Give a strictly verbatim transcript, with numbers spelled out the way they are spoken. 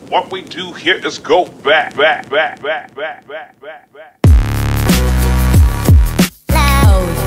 What we do here is go back, back, back, back, back, back, back, back. Loud.